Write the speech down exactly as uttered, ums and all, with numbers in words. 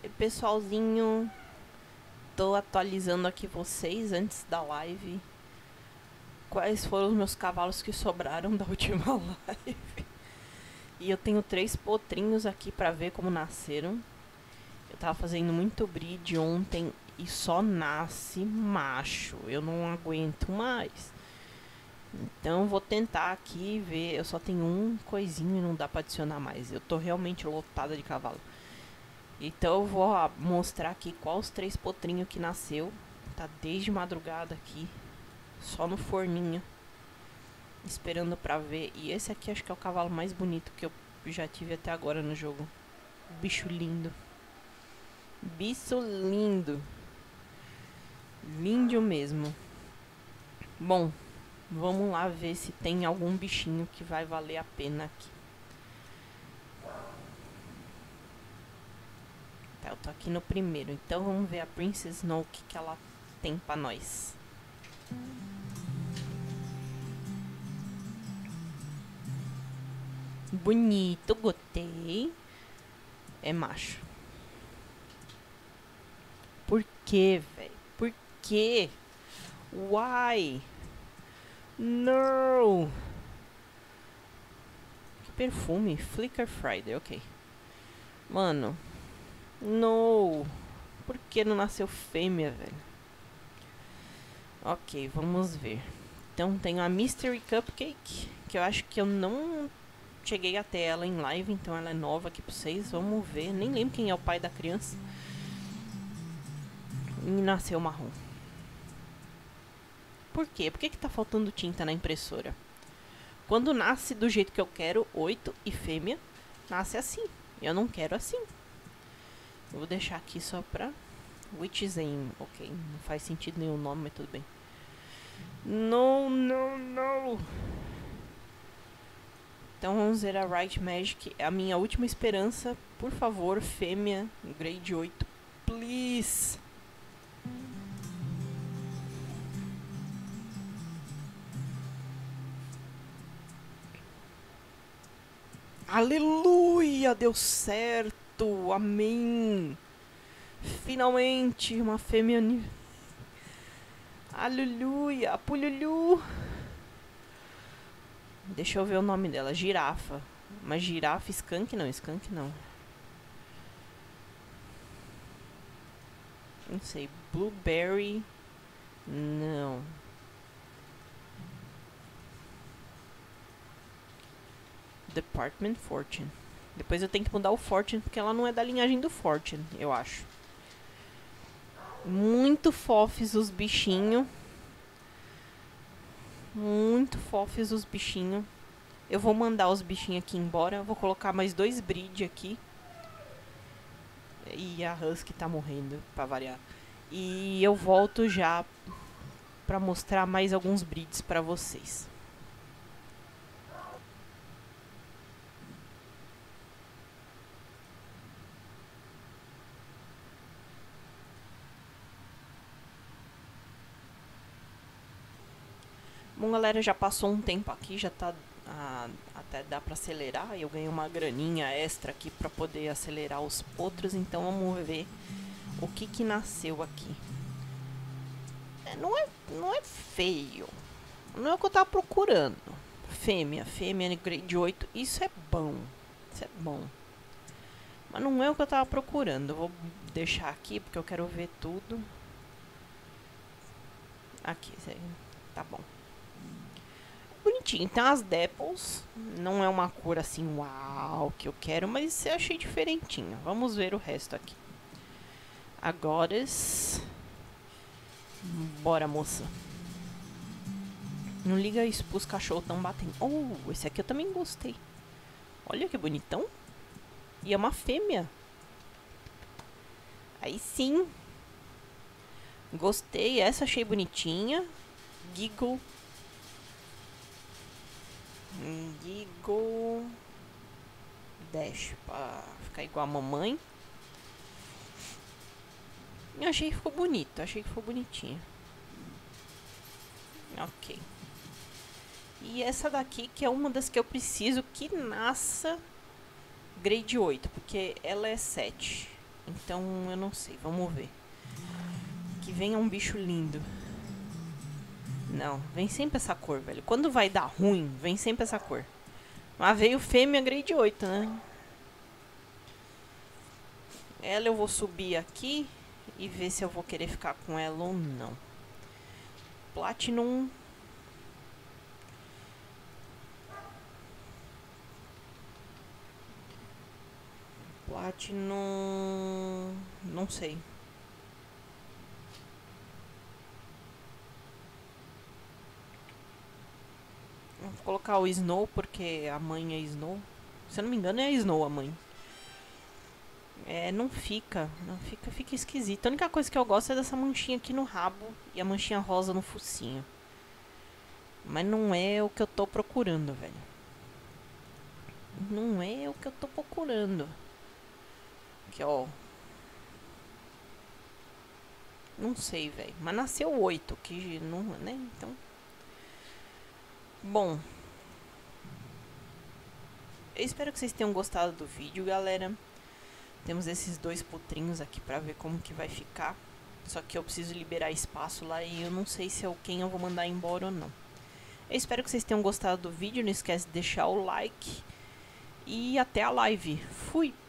E pessoalzinho, tô atualizando aqui vocês antes da live. Quais foram os meus cavalos que sobraram da última live. E eu tenho três potrinhos aqui pra ver como nasceram. Eu tava fazendo muito breed ontem e só nasce macho. Eu não aguento mais. Então vou tentar aqui ver. Eu só tenho um coisinho e não dá pra adicionar mais. Eu tô realmente lotada de cavalo. Então eu vou ó, mostrar aqui qual os três potrinhos que nasceu. Tá desde madrugada aqui. Só no forninho. Esperando pra ver. E esse aqui acho que é o cavalo mais bonito que eu já tive até agora no jogo. Bicho lindo. Bicho lindo. Lindo mesmo. Bom, vamos lá ver se tem algum bichinho que vai valer a pena aqui. Tá, eu tô aqui no primeiro. Então vamos ver a Princess Snow, o que, que ela tem pra nós. Bonito, gostei. É macho. Por que, velho? Por que? Why? No! Que perfume? Flicker Friday, ok. Mano. No! Por que não nasceu fêmea, velho? Ok, vamos ver. Então tem a Mystery Cupcake, que eu acho que eu não cheguei até ela em live, então ela é nova aqui pra vocês. Vamos ver. Nem lembro quem é o pai da criança. E nasceu marrom. Por quê? Por que que tá faltando tinta na impressora? Quando nasce do jeito que eu quero, oito e fêmea, nasce assim. Eu não quero assim. Eu vou deixar aqui só pra Witch's Aim. Ok, não faz sentido nenhum nome, mas tudo bem. Não, não, não. Então vamos ver a Right Magic. É a minha última esperança. Por favor, fêmea, grade oito. Please. Aleluia, deu certo, amém. Finalmente, uma fêmea. Aleluia, pululu. Deixa eu ver o nome dela, girafa. Mas girafa, skunk não, skunk não. Não sei, blueberry, não. Department Fortune. Depois eu tenho que mudar o Fortune, porque ela não é da linhagem do Fortune, eu acho. Muito fofes os bichinhos. Muito fofes os bichinhos. Eu vou mandar os bichinhos aqui embora. Vou colocar mais dois breed aqui. E a Husky tá morrendo, pra variar. E eu volto já pra mostrar mais alguns breeds pra vocês. Bom, galera, já passou um tempo aqui, já tá ah, até dá pra acelerar. Eu ganhei uma graninha extra aqui pra poder acelerar os potros, então vamos ver o que que nasceu aqui. É, não é, não é feio, não é o que eu tava procurando. Fêmea, fêmea grade oito, isso é bom, isso é bom. Mas não é o que eu tava procurando. Eu vou deixar aqui porque eu quero ver tudo. Aqui, tá bom. Bonitinho, tem as Dapples. Não é uma cor assim, uau, que eu quero, mas eu achei diferentinho. Vamos ver o resto aqui. Agora. Bora, moça. Não liga isso pros cachorros tão batendo. Oh, esse aqui eu também gostei. Olha que bonitão. E é uma fêmea. Aí sim. Gostei, essa achei bonitinha. Giggle. Giggle. Dash pra ficar igual a mamãe. Eu achei que ficou bonito, achei que ficou bonitinha. Ok. E essa daqui que é uma das que eu preciso que nasça grade oito, porque ela é sete. Então eu não sei, vamos ver. Que venha um bicho lindo. Não, vem sempre essa cor, velho. Quando vai dar ruim, vem sempre essa cor. Mas veio fêmea grade oito, né? Ela eu vou subir aqui e ver se eu vou querer ficar com ela ou não. Platinum. Platinum. Não sei. Vou colocar o Snow porque a mãe é Snow. Se eu não me engano é a Snow a mãe. É, não fica, não fica, fica esquisito. A única coisa que eu gosto é dessa manchinha aqui no rabo e a manchinha rosa no focinho. Mas não é o que eu tô procurando, velho. Não é o que eu tô procurando. Aqui, ó. Não sei, velho. Mas nasceu oito, que não, né? Então. Bom. Eu espero que vocês tenham gostado do vídeo, galera. Temos esses dois potrinhos aqui pra ver como que vai ficar. Só que eu preciso liberar espaço lá e eu não sei se é quem eu vou mandar embora ou não. Eu espero que vocês tenham gostado do vídeo. Não esquece de deixar o like. E até a live. Fui!